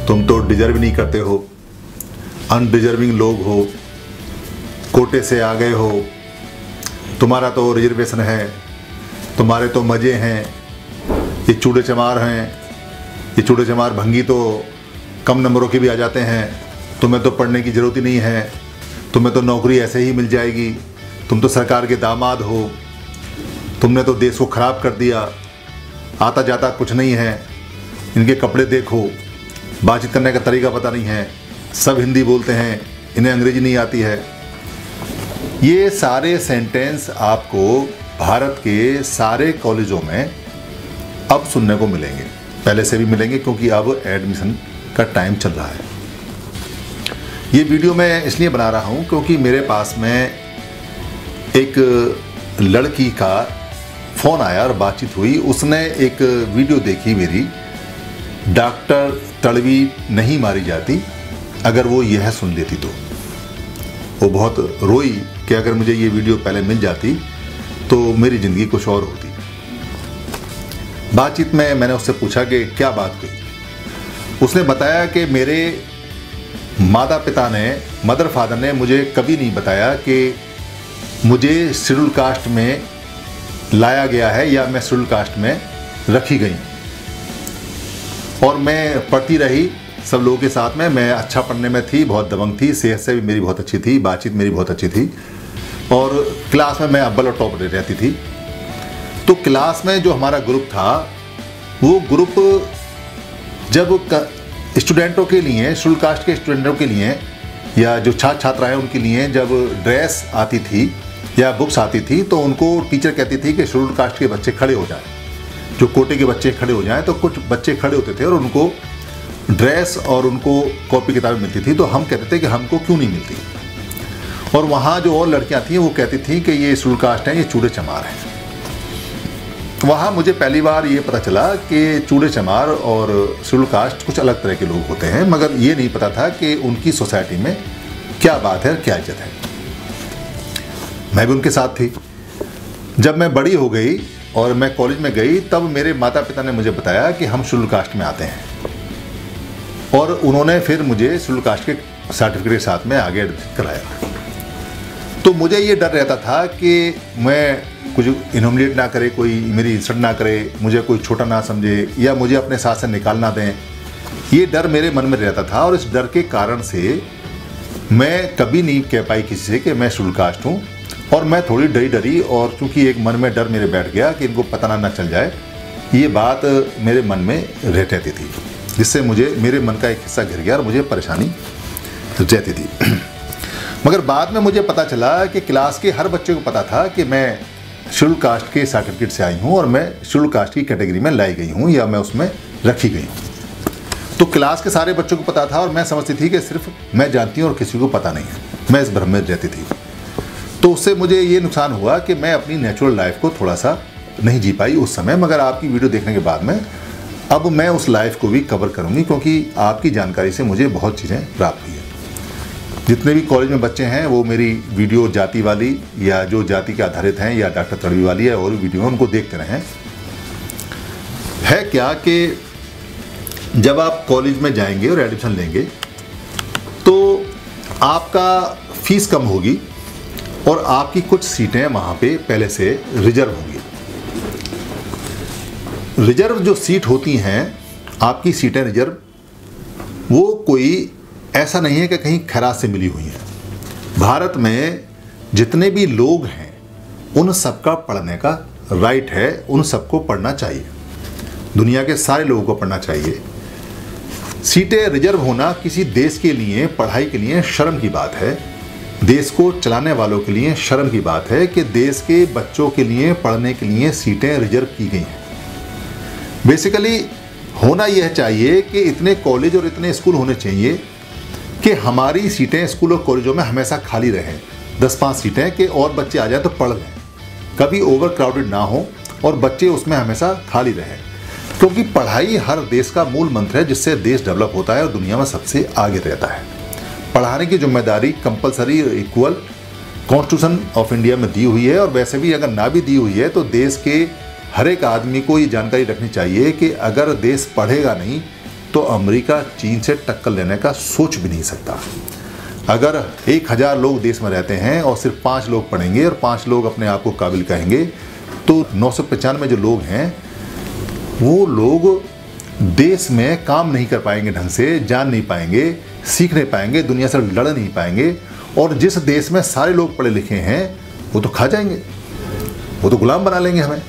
तुम तो डिजर्व नहीं करते हो, अनडिजर्विंग लोग हो, कोटे से आ गए हो, तुम्हारा तो रिजर्वेशन है, तुम्हारे तो मज़े हैं, ये चूड़े चमार हैं, ये चूड़े चमार भंगी तो कम नंबरों के भी आ जाते हैं, तुम्हें तो पढ़ने की ज़रूरत ही नहीं है, तुम्हें तो नौकरी ऐसे ही मिल जाएगी, तुम तो सरकार के दामाद हो, तुमने तो देश को ख़राब कर दिया, आता जाता कुछ नहीं है, इनके कपड़े देखो, बातचीत करने का तरीका पता नहीं है, सब हिंदी बोलते हैं, इन्हें अंग्रेजी नहीं आती है। ये सारे सेंटेंस आपको भारत के सारे कॉलेजों में अब सुनने को मिलेंगे, पहले से भी मिलेंगे क्योंकि अब एडमिशन का टाइम चल रहा है। ये वीडियो मैं इसलिए बना रहा हूँ क्योंकि मेरे पास में एक लड़की का फ़ोन आया और बातचीत हुई। उसने एक वीडियो देखी मेरी, डॉक्टर तड़वी नहीं मारी जाती, अगर वो यह सुन लेती तो वो बहुत रोई कि अगर मुझे ये वीडियो पहले मिल जाती तो मेरी ज़िंदगी कुछ और होती। बातचीत में मैंने उससे पूछा कि क्या बात हुई। उसने बताया कि मेरे माता पिता ने, मदर फादर ने मुझे कभी नहीं बताया कि मुझे शेड्यूल कास्ट में लाया गया है या मैं शेड्यूल कास्ट में रखी गई। और मैं पढ़ती रही सब लोगों के साथ में, मैं अच्छा पढ़ने में थी, बहुत दबंग थी, सेहत से भी मेरी बहुत अच्छी थी, बातचीत मेरी बहुत अच्छी थी और क्लास में मैं अव्वल और टॉप रहती थी। तो क्लास में जो हमारा ग्रुप था वो ग्रुप जब स्टूडेंटों के लिए, शेड्यूल कास्ट के स्टूडेंटों के लिए या जो छात्र छात्राएँ उनके लिए जब ड्रेस आती थी या बुक्स आती थी तो उनको टीचर कहती थी कि शेड्यूल कास्ट के बच्चे खड़े हो जाएं, जो कोटे के बच्चे खड़े हो जाएं। तो कुछ बच्चे खड़े होते थे और उनको ड्रेस और उनको कॉपी किताबें मिलती थी, तो हम कहते थे कि हमको क्यों नहीं मिलती। और वहाँ जो और लड़कियाँ थीं वो कहती थी कि ये शेड्यूल कास्ट हैं, ये चूड़े चमार हैं। वहाँ मुझे पहली बार ये पता चला कि चूड़े चमार और शेड्यूल कास्ट कुछ अलग तरह के लोग होते हैं, मगर ये नहीं पता था कि उनकी सोसाइटी में क्या बात है, क्या इज्जत है। मैं भी उनके साथ थी। जब मैं बड़ी हो गई और मैं कॉलेज में गई तब मेरे माता पिता ने मुझे बताया कि हम शेड्यूल कास्ट में आते हैं और उन्होंने फिर मुझे शेड्यूल कास्ट के सर्टिफिकेट के साथ में आगे एडमिशन कराया। तो मुझे ये डर रहता था कि मैं कुछ इनोमिनेट ना करे, कोई मेरी इंसल्ट ना करे, मुझे कोई छोटा ना समझे या मुझे अपने साथ से निकाल ना दें। ये डर मेरे मन में रहता था और इस डर के कारण से मैं कभी नहीं कह पाई किसी से कि मैं शेड्यूल कास्ट हूँ। और मैं थोड़ी डरी और चूँकि एक मन में डर मेरे बैठ गया कि इनको पता ना चल जाए, ये बात मेरे मन में रहती थी, जिससे मुझे मेरे मन का एक हिस्सा घिर गया और मुझे परेशानी रहती थी। मगर बाद में मुझे पता चला कि क्लास के हर बच्चे को पता था कि मैं शेड्यूल कास्ट के सर्टिफिकेट से आई हूँ और मैं शेड्यूल कास्ट की कैटेगरी में लाई गई हूँ या मैं उसमें रखी गई हूँ। तो क्लास के सारे बच्चों को पता था और मैं समझती थी कि सिर्फ मैं जानती हूँ और किसी को पता नहीं है। मैं इस भ्रम में रहती थी। तो उससे मुझे ये नुकसान हुआ कि मैं अपनी नेचुरल लाइफ को थोड़ा सा नहीं जी पाई उस समय। मगर आपकी वीडियो देखने के बाद में अब मैं उस लाइफ को भी कवर करूँगी क्योंकि आपकी जानकारी से मुझे बहुत चीज़ें प्राप्त हुई हैं। जितने भी कॉलेज में बच्चे हैं वो मेरी वीडियो जाति वाली या जो जाति के आधारित हैं या डॉक्टर तड़वी वाली है और वीडियो उनको देखते रहें। है क्या कि जब आप कॉलेज में जाएंगे और एडमिशन लेंगे तो आपका फीस कम होगी और आपकी कुछ सीटें वहाँ पे पहले से रिजर्व होंगी। रिजर्व जो सीट होती हैं, आपकी सीटें रिजर्व, वो कोई ऐसा नहीं है कि कहीं खैरात से मिली हुई हैं। भारत में जितने भी लोग हैं उन सबका पढ़ने का राइट है, उन सबको पढ़ना चाहिए, दुनिया के सारे लोगों को पढ़ना चाहिए। सीटें रिजर्व होना किसी देश के लिए, पढ़ाई के लिए शर्म की बात है। देश को चलाने वालों के लिए शर्म की बात है कि देश के बच्चों के लिए पढ़ने के लिए सीटें रिजर्व की गई हैं। बेसिकली होना यह चाहिए कि इतने कॉलेज और इतने स्कूल होने चाहिए कि हमारी सीटें स्कूल और कॉलेजों में हमेशा खाली रहें, 10-5 सीटें, कि और बच्चे आ जाए तो पढ़ लें, कभी ओवर क्राउडेड ना हो और बच्चे उसमें हमेशा खाली रहें। क्योंकि पढ़ाई हर देश का मूल मंत्र है जिससे देश डेवलप होता है और दुनिया में सबसे आगे रहता है। पढ़ाने की जिम्मेदारी compulsory equal constitution of India में दी हुई है और वैसे भी अगर ना भी दी हुई है तो देश के हर एक आदमी को ये जानकारी रखनी चाहिए कि अगर देश पढ़ेगा नहीं तो अमेरिका चीन से टक्कर लेने का सोच भी नहीं सकता। अगर 1000 लोग देश में रहते हैं और सिर्फ 5 लोग पढ़ेंगे और 5 लोग अपने आप को काबिल कहेंगे, तो 995 जो लोग हैं वो लोग देश में काम नहीं कर पाएंगे, ढंग से जान नहीं पाएंगे, सीख नहीं पाएंगे, दुनिया से लड़ नहीं पाएंगे। और जिस देश में सारे लोग पढ़े लिखे हैं वो तो खा जाएंगे, वो तो गुलाम बना लेंगे हमें।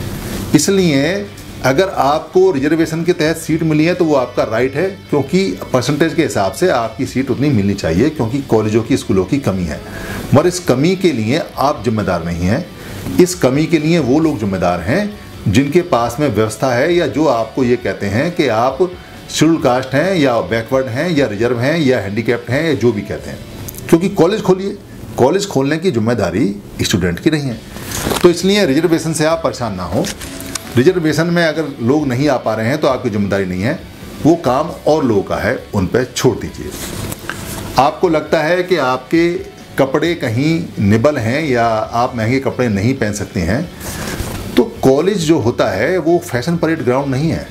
इसलिए अगर आपको रिजर्वेशन के तहत सीट मिली है तो वो आपका राइट है, क्योंकि परसेंटेज के हिसाब से आपकी सीट उतनी मिलनी चाहिए, क्योंकि कॉलेजों की, स्कूलों की कमी है। मगर इस कमी के लिए आप जिम्मेदार नहीं हैं। इस कमी के लिए वो लोग जिम्मेदार हैं जिनके पास में व्यवस्था है, या जो आपको ये कहते हैं कि आप शेड्यूल कास्ट हैं या बैकवर्ड हैं या रिजर्व हैं या हैंडीकैप्ड हैं, या जो भी कहते हैं। क्योंकि कॉलेज खोलिए, कॉलेज खोलने की जिम्मेदारी स्टूडेंट की नहीं है। तो इसलिए रिजर्वेशन से आप परेशान ना हो। रिजर्वेशन में अगर लोग नहीं आ पा रहे हैं तो आपकी जिम्मेदारी नहीं है, वो काम और लोगों का है, उन पर छोड़ दीजिए। आपको लगता है कि आपके कपड़े कहीं निबल हैं या आप महंगे कपड़े नहीं पहन सकते हैं, तो कॉलेज जो होता है वो फैशन परेड ग्राउंड नहीं है।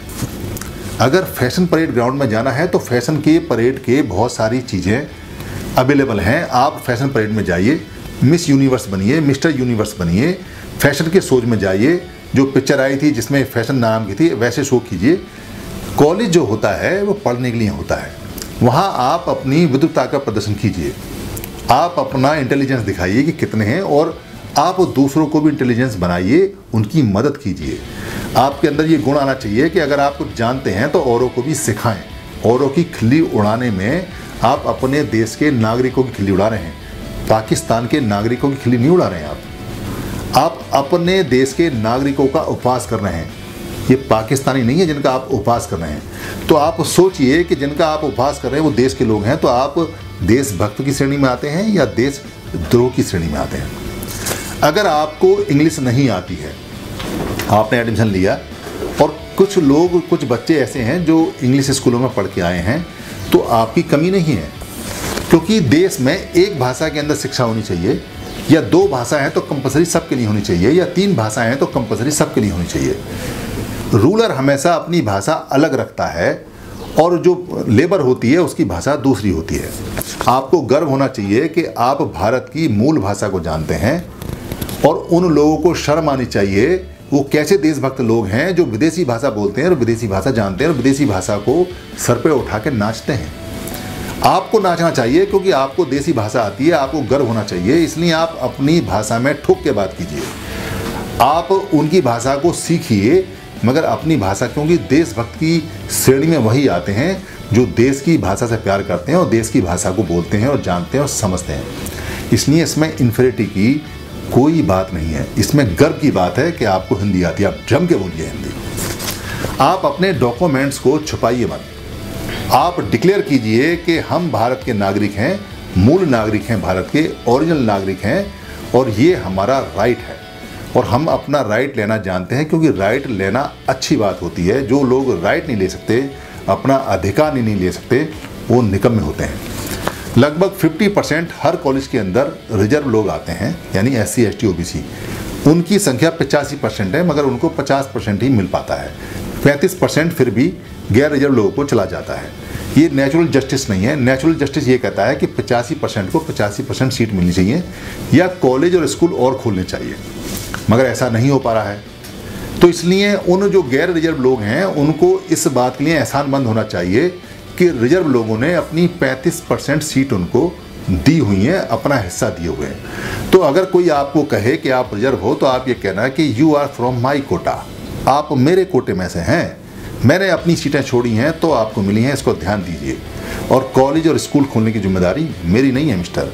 अगर फैशन परेड ग्राउंड में जाना है तो फैशन के परेड के बहुत सारी चीज़ें अवेलेबल हैं। आप फैशन परेड में जाइए, मिस यूनिवर्स बनिए, मिस्टर यूनिवर्स बनिए, फैशन के शोज में जाइए। जो पिक्चर आई थी जिसमें फैशन नाम की थी, वैसे शो कीजिए। कॉलेज जो होता है वो पढ़ने के लिए होता है। वहाँ आप अपनी विद्वता का प्रदर्शन कीजिए, आप अपना इंटेलिजेंस दिखाइए कि कितने हैं, और आप दूसरों को भी इंटेलिजेंस बनाइए, उनकी मदद कीजिए। आपके अंदर ये गुण आना चाहिए कि अगर आप कुछ जानते हैं तो औरों को भी सिखाएं। औरों की खिल्ली उड़ाने में आप अपने देश के नागरिकों की खिल्ली उड़ा रहे हैं, पाकिस्तान के नागरिकों की खिल्ली नहीं उड़ा रहे हैं। आप अपने देश के नागरिकों का उपहास कर रहे हैं। ये पाकिस्तानी नहीं है जिनका आप उपहास कर रहे हैं। तो आप सोचिए कि जिनका आप उपहास कर रहे हैं वो देश के लोग हैं, तो आप देशभक्त की श्रेणी में आते हैं या देशद्रोह की श्रेणी में आते हैं। अगर आपको इंग्लिश नहीं आती है, आपने एडमिशन लिया, और कुछ बच्चे ऐसे हैं जो इंग्लिश स्कूलों में पढ़ के आए हैं, तो आपकी कमी नहीं है। क्योंकि देश में एक भाषा के अंदर शिक्षा होनी चाहिए, या 2 भाषा हैं तो कंपलसरी सबके लिए होनी चाहिए, या 3 भाषाएं हैं तो कंपलसरी सबके लिए होनी चाहिए। रूलर हमेशा अपनी भाषा अलग रखता है और जो लेबर होती है उसकी भाषा दूसरी होती है। आपको गर्व होना चाहिए कि आप भारत की मूल भाषा को जानते हैं, और उन लोगों को शर्म आनी चाहिए, वो कैसे देशभक्त लोग हैं जो विदेशी भाषा बोलते हैं और विदेशी भाषा जानते हैं और विदेशी भाषा को सर पे उठा के नाचते हैं। आपको नाचना चाहिए क्योंकि आपको देसी भाषा आती है, आपको गर्व होना चाहिए। इसलिए आप अपनी भाषा में ठोक के बात कीजिए, आप उनकी भाषा को सीखिए, मगर अपनी भाषा, क्योंकि देशभक्त की श्रेणी में वही आते हैं जो देश की भाषा से प्यार करते हैं और देश की भाषा को बोलते हैं और जानते हैं और समझते हैं। इसलिए इसमें इन्फेरिटी की कोई बात नहीं है, इसमें गर्व की बात है कि आपको हिंदी आती है। आप जम के बोलिए हिंदी। आप अपने डॉक्यूमेंट्स को छुपाइए मत, आप डिक्लेयर कीजिए कि हम भारत के नागरिक हैं, मूल नागरिक हैं, भारत के ओरिजिनल नागरिक हैं, और ये हमारा राइट है और हम अपना राइट लेना जानते हैं, क्योंकि राइट लेना अच्छी बात होती है। जो लोग राइट नहीं ले सकते, अपना अधिकार नहीं ले सकते, वो निकम्मे होते हैं। लगभग 50% हर कॉलेज के अंदर रिजर्व लोग आते हैं, यानी SC ST OBC। उनकी संख्या 85% है, मगर उनको 50% ही मिल पाता है। 35% फिर भी गैर रिजर्व लोगों को चला जाता है। ये नेचुरल जस्टिस नहीं है। नेचुरल जस्टिस ये कहता है कि 85% को 85% सीट मिलनी चाहिए, या कॉलेज और स्कूल और खोलने चाहिए, मगर ऐसा नहीं हो पा रहा है। तो इसलिए उन जो गैर रिजर्व लोग हैं उनको इस बात के लिए एहसानमंद होना चाहिए कि रिजर्व लोगों ने अपनी 35% सीट उनको दी हुई है, अपना हिस्सा दिए हुए हैं। तो अगर कोई आपको कहे कि आप रिजर्व हो, तो आप ये कहना कि you are from my quota, आप मेरे कोटे में से हैं, मैंने अपनी सीटें छोड़ी हैं तो आपको मिली हैं, इसको ध्यान दीजिए। और कॉलेज और स्कूल खोलने की जिम्मेदारी मेरी नहीं है मिस्टर,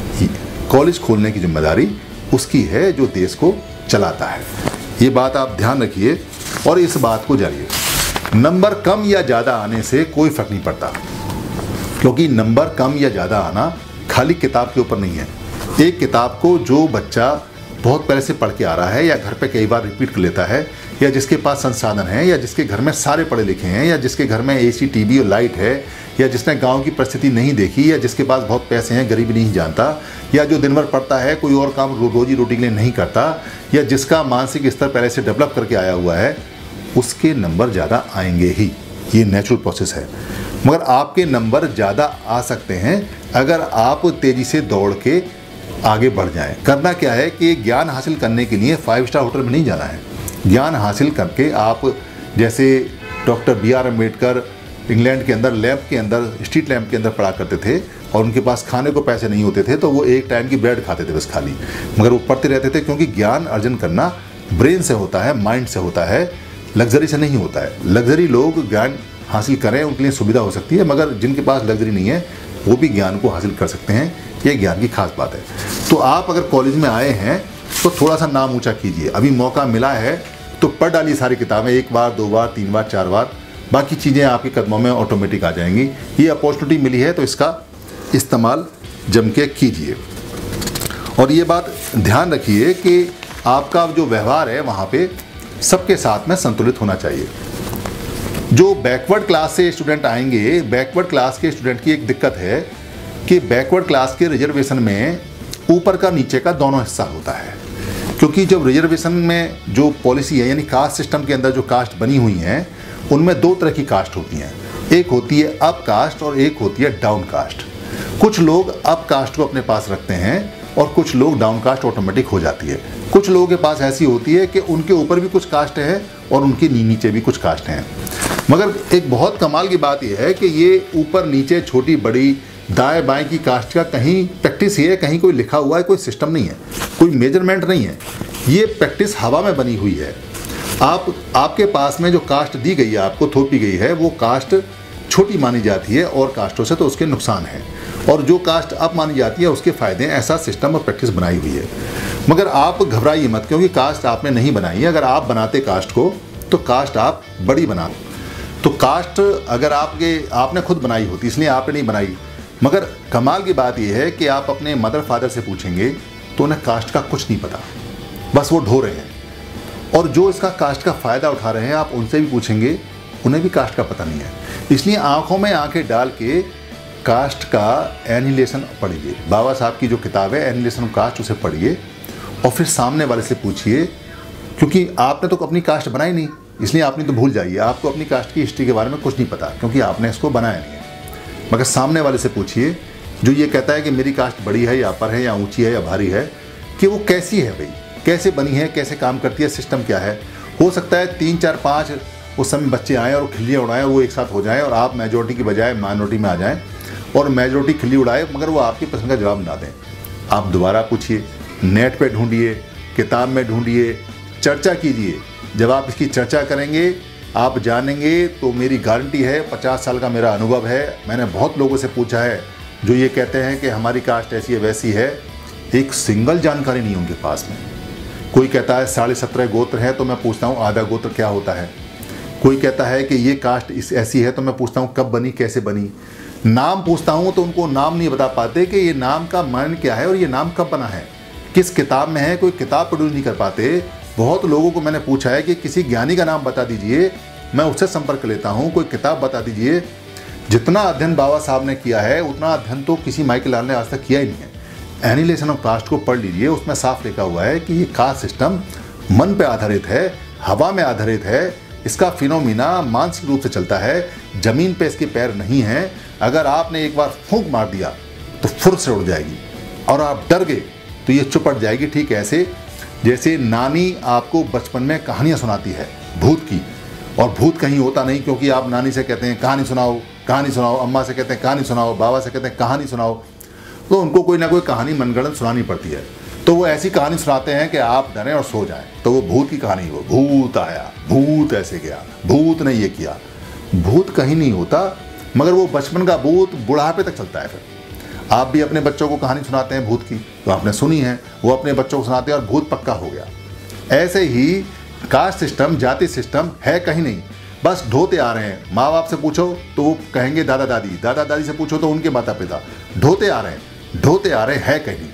कॉलेज खोलने की जिम्मेदारी उसकी है जो देश को चलाता है। ये बात आप ध्यान रखिए और इस बात को जानिए। नंबर कम या ज़्यादा आने से कोई फर्क नहीं पड़ता, क्योंकि नंबर कम या ज़्यादा आना खाली किताब के ऊपर नहीं है। एक किताब को जो बच्चा बहुत पहले से पढ़ के आ रहा है, या घर पे कई बार रिपीट कर लेता है, या जिसके पास संसाधन है, या जिसके घर में सारे पढ़े लिखे हैं, या जिसके घर में AC TV और लाइट है, या जिसने गांव की परिस्थिति नहीं देखी, या जिसके पास बहुत पैसे हैं, गरीबी नहीं जानता, या जो दिन भर पढ़ता है, कोई और काम रोजी रोटी के लिए नहीं करता, या जिसका मानसिक स्तर पहले से डेवलप करके आया हुआ है, उसके नंबर ज़्यादा आएंगे ही। ये नेचुरल प्रोसेस है। मगर आपके नंबर ज़्यादा आ सकते हैं अगर आप तेज़ी से दौड़ के आगे बढ़ जाएं। करना क्या है कि ज्ञान हासिल करने के लिए 5 स्टार होटल में नहीं जाना है। ज्ञान हासिल करके आप जैसे डॉक्टर B.R. अम्बेडकर इंग्लैंड के अंदर लैंप के अंदर, स्ट्रीट लैंप के अंदर पढ़ा करते थे और उनके पास खाने को पैसे नहीं होते थे तो वो एक टाइम की ब्रेड खाते थे बस खाली, मगर वो पढ़ते रहते थे क्योंकि ज्ञान अर्जन करना ब्रेन से होता है, माइंड से होता है, लग्जरी से नहीं होता है। लग्जरी लोग ज्ञान हासिल करें उनके लिए सुविधा हो सकती है, मगर जिनके पास लग्जरी नहीं है वो भी ज्ञान को हासिल कर सकते हैं। ये ज्ञान की खास बात है। तो आप अगर कॉलेज में आए हैं तो थोड़ा सा नाम ऊंचा कीजिए। अभी मौका मिला है तो पढ़ डालिए सारी किताबें, 1 बार 2 बार 3 बार 4 बार, बाकी चीज़ें आपके कदमों में ऑटोमेटिक आ जाएंगी। ये अपॉर्चुनिटी मिली है तो इसका इस्तेमाल जम के कीजिए। और ये बात ध्यान रखिए कि आपका जो व्यवहार है वहाँ पे सबके साथ में संतुलित होना चाहिए। जो बैकवर्ड क्लास से स्टूडेंट आएंगे, बैकवर्ड क्लास के स्टूडेंट की एक दिक्कत है कि बैकवर्ड क्लास के रिजर्वेशन में ऊपर का नीचे का दोनों हिस्सा होता है। क्योंकि जब रिजर्वेशन में जो पॉलिसी है यानी कास्ट सिस्टम के अंदर जो कास्ट बनी हुई हैं उनमें 2 तरह की कास्ट होती हैं। एक होती है अप कास्ट और एक होती है डाउन कास्ट। कुछ लोग अप कास्ट को अपने पास रखते हैं और कुछ लोग डाउन कास्ट ऑटोमेटिक हो जाती है। कुछ लोगों के पास ऐसी होती है कि उनके ऊपर भी कुछ कास्ट है और उनके नीचे भी कुछ कास्ट हैं। मगर एक बहुत कमाल की बात यह है कि ये ऊपर नीचे छोटी बड़ी दाएं बाएं की कास्ट का कहीं प्रैक्टिस ही है, कहीं कोई लिखा हुआ है, कोई सिस्टम नहीं है, कोई मेजरमेंट नहीं है। ये प्रैक्टिस हवा में बनी हुई है। आपके पास में जो कास्ट दी गई है, आपको थोपी गई है, वो कास्ट छोटी मानी जाती है और कास्टों से तो उसके नुकसान है, और जो कास्ट अप मानी जाती है उसके फ़ायदे हैं। ऐसा सिस्टम और प्रैक्टिस बनाई हुई है। मगर आप घबराइए मत, क्योंकि कास्ट आपने नहीं बनाई है। अगर आप बनाते कास्ट को तो कास्ट आप बड़ी बना, तो कास्ट अगर आपने खुद बनाई होती इसलिए आपने नहीं बनाई। मगर कमाल की बात यह है कि आप अपने मदर फादर से पूछेंगे तो उन्हें कास्ट का कुछ नहीं पता, बस वो ढो रहे हैं। और जो इसका कास्ट का फ़ायदा उठा रहे हैं आप उनसे भी पूछेंगे, उन्हें भी कास्ट का पता नहीं है। इसलिए आंखों में आंखें डाल के कास्ट का एनिहिलेशन पढ़िए। बाबा साहब की जो किताब है एनिहिलेशन ऑफ कास्ट, उसे पढ़िए और फिर सामने वाले से पूछिए, क्योंकि आपने तो अपनी कास्ट बनाई नहीं, इसलिए आपने तो भूल जाइए। आपको अपनी कास्ट की हिस्ट्री के बारे में कुछ नहीं पता क्योंकि आपने इसको बनाया नहीं है। मगर सामने वाले से पूछिए जो ये कहता है कि मेरी कास्ट बड़ी है या अपर है या ऊंची है या भारी है, कि वो कैसी है भाई, कैसे बनी है, कैसे काम करती है, सिस्टम क्या है। हो सकता है 3 4 5 उस समय बच्चे आएँ और खिल्लियाँ उड़ाएँ, वो एक साथ हो जाएँ और आप मेजोरिटी की बजाय माइनॉरिटी में आ जाएँ और मेजोरिटी खिल्ली उड़ाए मगर वो आपकी पसंद का जवाब ना दें। आप दोबारा पूछिए, नेट पे ढूंढिए, किताब में ढूंढिए, चर्चा कीजिए। जब आप इसकी चर्चा करेंगे आप जानेंगे तो मेरी गारंटी है, 50 साल का मेरा अनुभव है, मैंने बहुत लोगों से पूछा है जो ये कहते हैं कि हमारी कास्ट ऐसी है वैसी है, एक सिंगल जानकारी नहीं उनके पास में। कोई कहता है 17.5 गोत्र है तो मैं पूछता हूँ आधा गोत्र क्या होता है। कोई कहता है कि ये कास्ट ऐसी है तो मैं पूछता हूँ कब बनी, कैसे बनी। नाम पूछता हूँ तो उनको नाम नहीं बता पाते कि ये नाम का मान क्या है और ये नाम कब बना है, किस किताब में है। कोई किताब प्रोड्यूस नहीं कर पाते। बहुत लोगों को मैंने पूछा है कि किसी ज्ञानी का नाम बता दीजिए, मैं उससे संपर्क लेता हूँ, कोई किताब बता दीजिए। जितना अध्ययन बाबा साहब ने किया है उतना अध्ययन तो किसी माइकल लाल ने आज तक किया ही नहीं है। एनिहिलेशन ऑफ कास्ट को पढ़ लीजिए, उसमें साफ लिखा हुआ है कि ये कास्ट सिस्टम मन पे आधारित है, हवा में आधारित है, इसका फिनोमिना मानसिक रूप से चलता है, जमीन पे इसके पैर नहीं हैं। अगर आपने एक बार फूंक मार दिया तो फुर से उड़ जाएगी और आप डर गए तो ये चुपट जाएगी। ठीक ऐसे जैसे नानी आपको बचपन में कहानियाँ सुनाती है भूत की, और भूत कहीं होता नहीं क्योंकि आप नानी से कहते हैं कहानी सुनाओ, कहानी सुनाओ, अम्मा से कहते हैं कहानी सुनाओ, बाबा से कहते हैं कहानी सुनाओ, तो उनको कोई ना कोई कहानी मनगढ़ंत सुनानी पड़ती है। तो वो ऐसी कहानी सुनाते हैं कि आप डरें और सो जाएं। तो वो भूत की कहानी, वो भूत आया, भूत ऐसे गया, भूत ने ये किया। भूत कहीं नहीं होता, मगर वो बचपन का भूत बुढ़ापे तक चलता है। फिर आप भी अपने बच्चों को कहानी सुनाते हैं भूत की, तो आपने सुनी है, वो अपने बच्चों को सुनाते हैं और भूत पक्का हो गया। ऐसे ही कास्ट सिस्टम, जाति सिस्टम है कहीं नहीं, बस ढोते आ रहे हैं। माँ बाप से पूछो तो वो कहेंगे दादा दादी, दादा दादी से पूछो तो उनके माता पिता। ढोते आ रहे हैं, ढोते आ रहे हैं, है कहीं।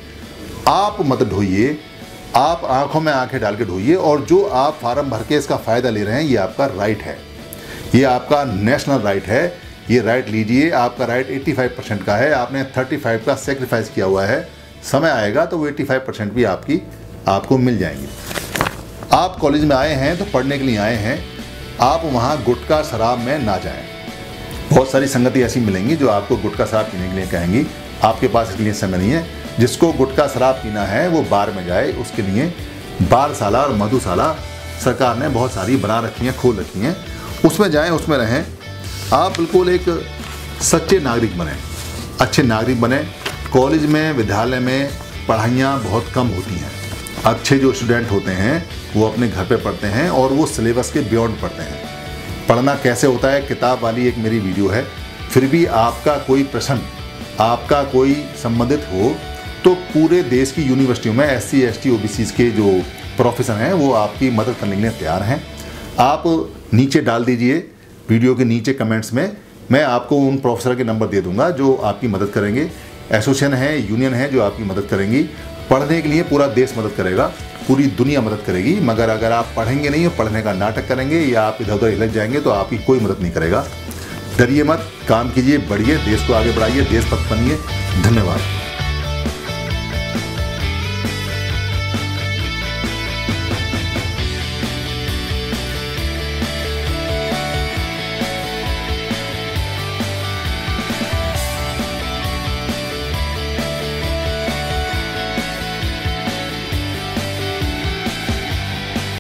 आप मत ढोइए, आप आंखों में आंखें डाल के ढोइए, और जो आप फार्म भर के इसका फ़ायदा ले रहे हैं ये आपका राइट है, ये आपका नेशनल राइट है। ये राइट लीजिए। आपका राइट 85% का है, आपने 35 का सेक्रीफाइस किया हुआ है। समय आएगा तो वो 85% भी आपको मिल जाएंगी। आप कॉलेज में आए हैं तो पढ़ने के लिए आए हैं, आप वहाँ गुटखा शराब में ना जाएं। बहुत सारी संगति ऐसी मिलेंगी जो आपको गुटखा शराब पीने के लिए कहेंगी, आपके पास इसके लिए समय नहीं है। जिसको गुटखा शराब पीना है वो बार में जाए, उसके लिए बारशाला और मधुशाला सरकार ने बहुत सारी बना रखी हैं, खोल रखी हैं, उसमें जाएं, उसमें रहें। आप बिल्कुल एक सच्चे नागरिक बने, अच्छे नागरिक बने। कॉलेज में, विद्यालय में पढ़ाइयाँ बहुत कम होती हैं। अच्छे जो स्टूडेंट होते हैं वो अपने घर पे पढ़ते हैं और वो सिलेबस के बियॉन्ड पढ़ते हैं। पढ़ना कैसे होता है, किताब वाली एक मेरी वीडियो है। फिर भी आपका कोई प्रश्न, आपका कोई संबंधित हो तो पूरे देश की यूनिवर्सिटियों में SC ST OBCs के जो प्रोफेसर हैं वो आपकी मदद करने के लिए तैयार हैं। आप नीचे डाल दीजिए वीडियो के नीचे कमेंट्स में, मैं आपको उन प्रोफेसर के नंबर दे दूंगा जो आपकी मदद करेंगे। एसोसिएशन है, यूनियन है जो आपकी मदद करेंगी। पढ़ने के लिए पूरा देश मदद करेगा, पूरी दुनिया मदद करेगी। मगर अगर आप पढ़ेंगे नहीं और पढ़ने का नाटक करेंगे या आप इधर उधर हिलक जाएंगे तो आपकी कोई मदद नहीं करेगा। डरिए मत, काम कीजिए, बढ़िए, देश को आगे बढ़ाइए, देशभक्त बनिए। धन्यवाद।